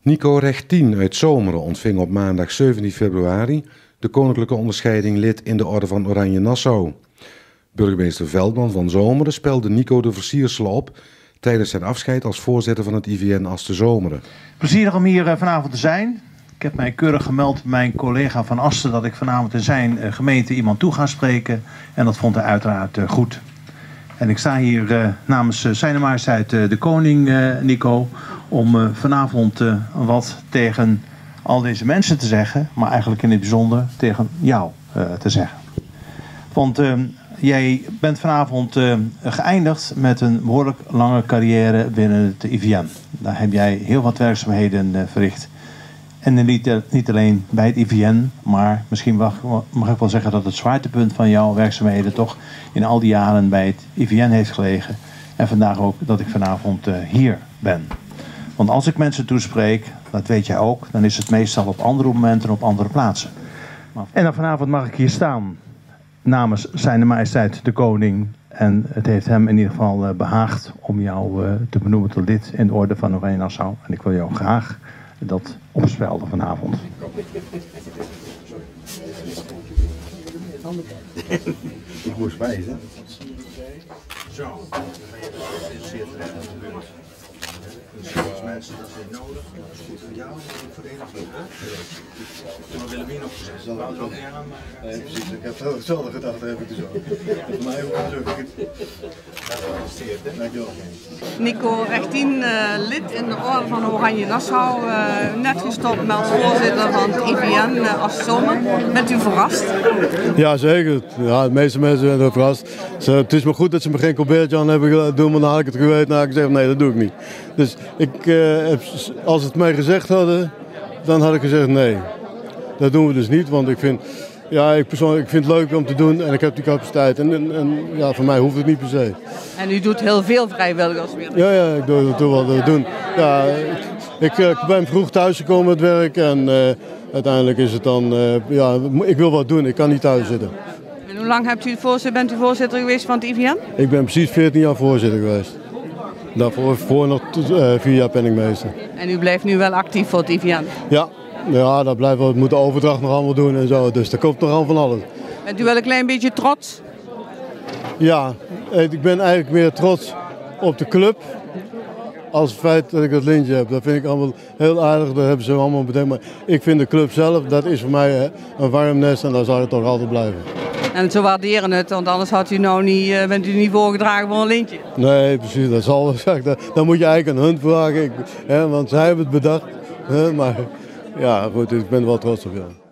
Nico Rechtien uit Zomeren ontving op maandag 17 februari de koninklijke onderscheiding lid in de Orde van Oranje Nassau. Burgemeester Veldman van Zomeren spelde Nico de versierselen op tijdens zijn afscheid als voorzitter van het IVN Asten Zomeren. Plezierig om hier vanavond te zijn. Ik heb mij keurig gemeld bij mijn collega van Asten dat ik vanavond in zijn gemeente iemand toe ga spreken. En dat vond hij uiteraard goed. En ik sta hier namens Zijne Majesteit de Koning, Nico, om vanavond wat tegen al deze mensen te zeggen, maar eigenlijk in het bijzonder tegen jou te zeggen. Want jij bent vanavond geëindigd met een behoorlijk lange carrière binnen het IVN. Daar heb jij heel wat werkzaamheden verricht. En niet alleen bij het IVN, maar misschien mag ik wel zeggen dat het zwaartepunt van jouw werkzaamheden toch in al die jaren bij het IVN heeft gelegen. En vandaag ook dat ik vanavond hier ben. Want als ik mensen toespreek, dat weet jij ook, dan is het meestal op andere momenten en op andere plaatsen. En dan vanavond mag ik hier staan namens Zijne Majesteit de Koning. En het heeft hem in ieder geval behaagd om jou te benoemen tot lid in de Orde van Oranje Nassau. En ik wil jou graag dat opspelden vanavond. Ik moest wijzen. Zo, dan ga je dat zeer terecht gebeurd. Dus volgens mensen dat is nodig. Dat is goed voor jou en voor de hele groep. Wat willen we hier nog gezegd? Zal we er ook niet aan? Nee, precies. Ik heb hetzelfde gedacht, heb ik dus ook. Voor mij ook het. Dankjewel. Nico Rechtien, lid in de Orde van Oranje Nassau, net gestopt als voorzitter van het IVN Asten Zomeren. Bent u verrast? Ja, zeker. Ja, de meeste mensen zijn er verrast. Het is maar goed dat ze me geen colbertje aan hebben doen, maar dan had ik het geweten en had ik gezegd nee, dat doe ik niet. Dus als ze het mij gezegd hadden, dan had ik gezegd nee. Dat doen we dus niet, want ik vind het leuk om te doen en ik heb die capaciteit. En ja, voor mij hoeft het niet per se. En u doet heel veel vrijwilligerswerk? Ja, ik doe wat we doen. Ja, ik ben vroeg thuisgekomen met werk en uiteindelijk is het dan, ik wil wat doen, ik kan niet thuis zitten. En hoe lang bent u voorzitter geweest van het IVN? Ik ben precies 14 jaar voorzitter geweest. Daarvoor nog 4 jaar penningmeester. En u blijft nu wel actief voor het IVN? Ja, dat blijft wel. We moeten de overdracht nog allemaal doen en zo. Dus daar komt nog aan van alles. Bent u wel een klein beetje trots? Ja, ik ben eigenlijk meer trots op de club als het feit dat ik dat lintje heb. Dat vind ik allemaal heel aardig. Dat hebben ze allemaal bedenkt. Maar ik vind de club zelf, dat is voor mij een warm nest en daar zal het toch altijd blijven. En ze waarderen het, want anders bent u niet voorgedragen voor een lintje. Nee, precies. Dat zal wel zeggen. Dan moet je eigenlijk aan hun vragen. Want zij hebben het bedacht. Maar ja, goed, ik ben er wel trots op. Ja.